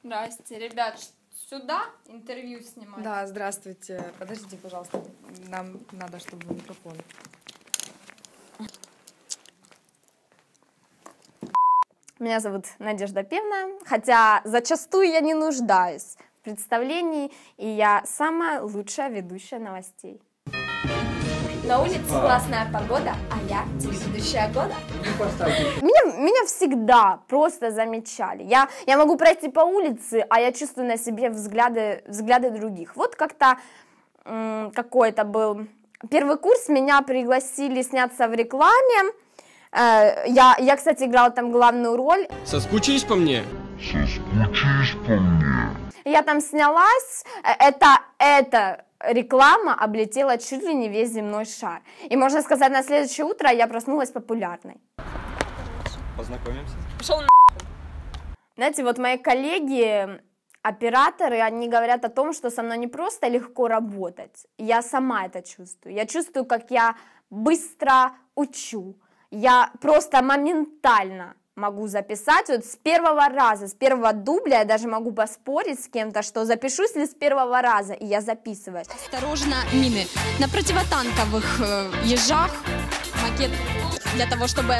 Здрасте, ребят, сюда интервью снимать? Да, здравствуйте. Подождите, пожалуйста, нам надо, чтобы микрофон. Меня зовут Надежда Певна, хотя зачастую я не нуждаюсь в представлении, и я самая лучшая ведущая новостей. На улице классная погода, а я телеведущая года. Меня всегда просто замечали. Я могу пройти по улице, а я чувствую на себе взгляды других. Вот как-то какой-то был первый курс, меня пригласили сняться в рекламе. Я, кстати, играла там главную роль. Соскучись по мне? Соскучись по мне. Я там снялась. Эта реклама облетела чуть ли не весь земной шар. И можно сказать, на следующее утро я проснулась популярной. Познакомимся. Пошел на... Знаете, вот мои коллеги, операторы, они говорят о том, что со мной не просто легко работать. Я сама это чувствую. Я чувствую, как я быстро учу. Я просто моментально могу записать, вот с первого раза, с первого дубля я даже могу поспорить с кем-то, что запишусь ли с первого раза, и я записываю. Осторожно, мины. На противотанковых ежах макет для того, чтобы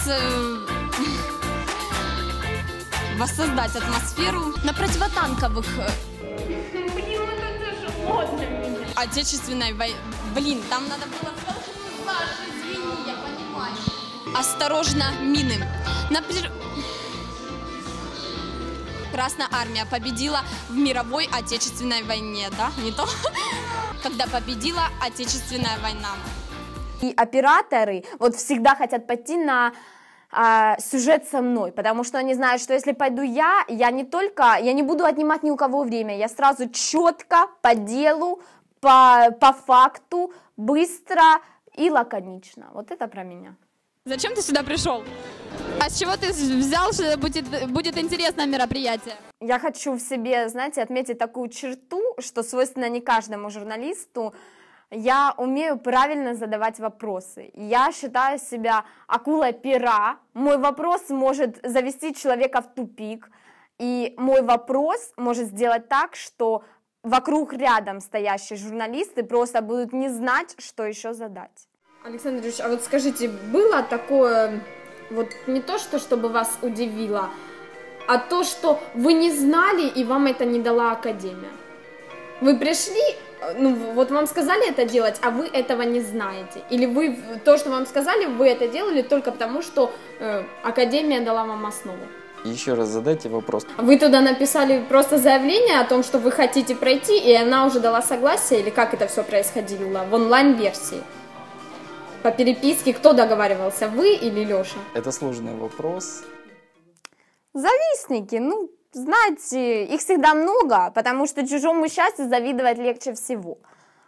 воссоздать атмосферу. На противотанковых... Блин, вот это же модно меня. Отечественной войны. Блин, там надо было... Саша, извини, я понимаю. Осторожно, мины. Красная армия победила в мировой Отечественной войне, да? Не то? Когда победила Отечественная война. И операторы вот всегда хотят пойти на сюжет со мной, потому что они знают, что если пойду я не буду отнимать ни у кого время, я сразу четко, по делу, по факту, быстро и лаконично. Вот это про меня. Зачем ты сюда пришел? А с чего ты взял, что будет интересное мероприятие? Я хочу в себе, знаете, отметить такую черту, что свойственно не каждому журналисту. Я умею правильно задавать вопросы. Я считаю себя акулой пера. Мой вопрос может завести человека в тупик. И мой вопрос может сделать так, что вокруг рядом стоящие журналисты просто будут не знать, что еще задать. Александр Ильич, а вот скажите, было такое, вот не то, чтобы вас удивило, а то, что вы не знали и вам это не дала академия? Вы пришли, вот вам сказали это делать, а вы этого не знаете? Или вы то, что вам сказали, вы это делали только потому, что академия дала вам основу? Еще раз задайте вопрос. Вы туда написали просто заявление о том, что вы хотите пройти, и она уже дала согласие, или как это все происходило в онлайн-версии? По переписке кто договаривался, вы или Леша? Это сложный вопрос. Завистники, знаете, их всегда много, потому что чужому счастью завидовать легче всего.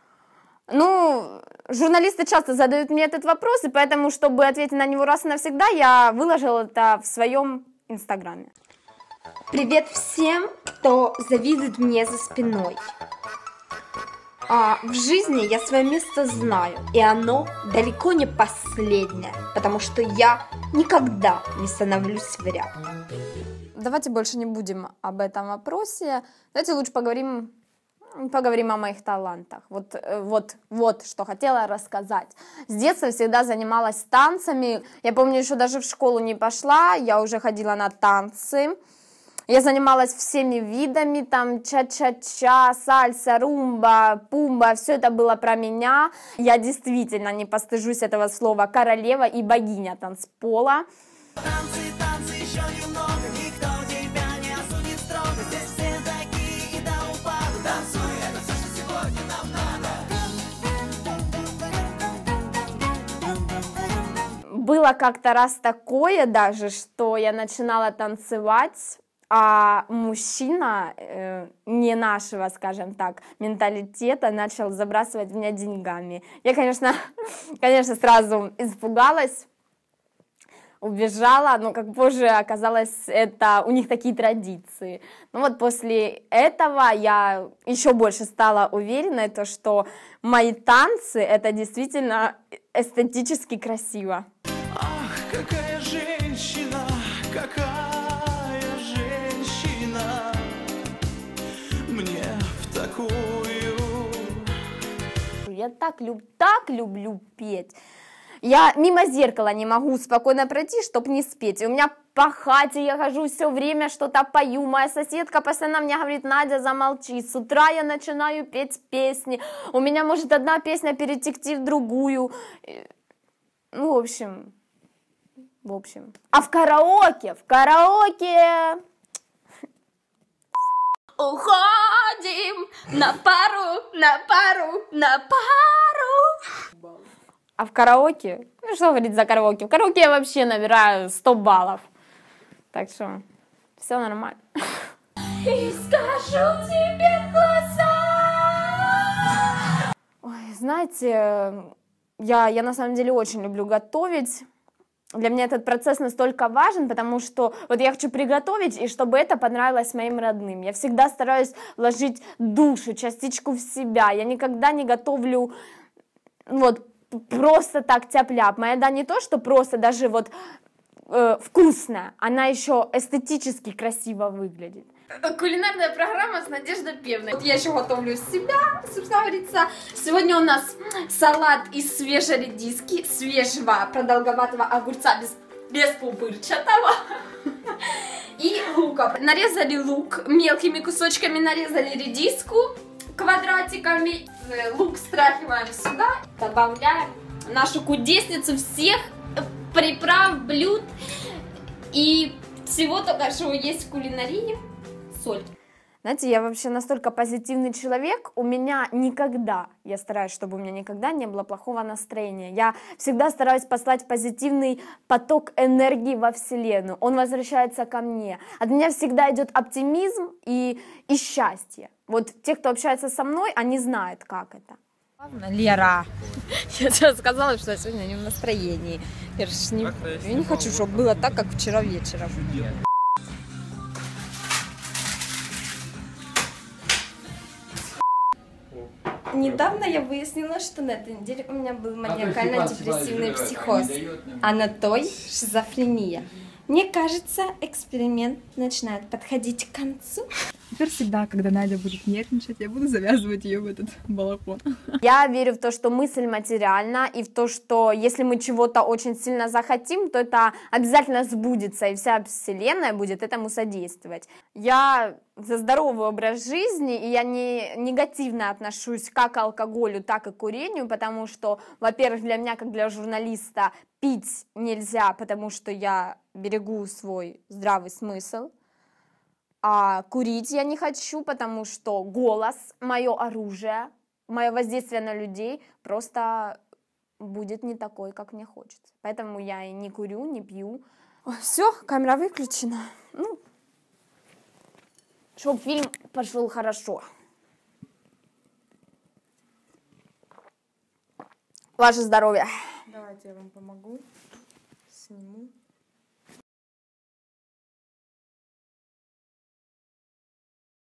Журналисты часто задают мне этот вопрос, и поэтому, чтобы ответить на него раз и навсегда, я выложила это в своем инстаграме. Привет всем, кто завидует мне за спиной. В жизни я свое место знаю, и оно далеко не последнее, потому что я никогда не становлюсь в ряд. Давайте больше не будем об этом вопросе. Давайте лучше поговорим о моих талантах. Вот что хотела рассказать. С детства всегда занималась танцами. Я помню, еще даже в школу не пошла, я уже ходила на танцы. Я занималась всеми видами, там ча-ча-ча, сальса, румба, пумба, все это было про меня. Я действительно, не постыжусь этого слова, королева и богиня танцпола. Танцы, танцы, еще немного, никто тебя не осудит строго. Здесь все такие и до упаду. Танцуй, это все, что сегодня нам надо. Было как-то раз такое даже, что я начинала танцевать, а мужчина не нашего, скажем так, менталитета начал забрасывать меня деньгами. Я, конечно, сразу испугалась, убежала, но как позже оказалось, это у них такие традиции. После этого я еще больше стала уверена, что мои танцы это действительно эстетически красиво. Ах, какая женщина, какая женщина. такую. Я так люблю петь. Я мимо зеркала не могу спокойно пройти, чтобы не спеть. И у меня по хате я хожу все время, что-то пою. Моя соседка постоянно мне говорит: Надя, замолчи. С утра я начинаю петь песни. У меня может одна песня перетекти в другую. Ну, в общем. А в караоке. Уходим на пару. А в караоке? Ну, что говорить за караоке? В караоке я вообще набираю 100 баллов. Так что все нормально. И скажу тебе в глаза. Ой, знаете, я на самом деле очень люблю готовить. Для меня этот процесс настолько важен, потому что вот я хочу приготовить, и чтобы это понравилось моим родным. Я всегда стараюсь вложить душу, частичку в себя. Я никогда не готовлю вот просто так тяп-ляп. Моя еда не то, что просто даже вот вкусная, она еще эстетически красиво выглядит. Кулинарная программа с Надеждой Певной. Вот я еще готовлю себя, собственно говорится. Сегодня у нас салат из свежей редиски, свежего продолговатого огурца без пупырчатого и лука. Нарезали лук, мелкими кусочками нарезали редиску квадратиками. Лук стряхиваем сюда, добавляем нашу кудесницу всех приправ, блюд и всего только, что есть в кулинарии. Соль. Знаете, я вообще настолько позитивный человек, я стараюсь, чтобы у меня никогда не было плохого настроения. Я всегда стараюсь послать позитивный поток энергии во Вселенную. Он возвращается ко мне. От меня всегда идет оптимизм и счастье. Вот те, кто общается со мной, они знают, как это. Лера, я тебе сказала, что я сегодня не в настроении. Я не хочу, чтобы было так, как вчера вечером. Недавно я выяснила, что на этой неделе у меня был маниакально-депрессивный психоз, а на той шизофрения. Мне кажется, эксперимент начинает подходить к концу. Теперь всегда, когда Надя будет нервничать, я буду завязывать ее в этот балахон. Я верю в то, что мысль материальна, и в то, что если мы чего-то очень сильно захотим, то это обязательно сбудется, и вся Вселенная будет этому содействовать. Я за здоровый образ жизни, и я не негативно отношусь как к алкоголю, так и к курению, потому что, во-первых, для меня, как для журналиста, пить нельзя, потому что я берегу свой здравый смысл. А курить я не хочу, потому что голос, мое оружие, мое воздействие на людей просто будет не такой, как мне хочется. Поэтому я и не курю, не пью. Все, камера выключена. Ну, чтоб фильм пошел хорошо. Ваше здоровье. Давайте я вам помогу. Сниму.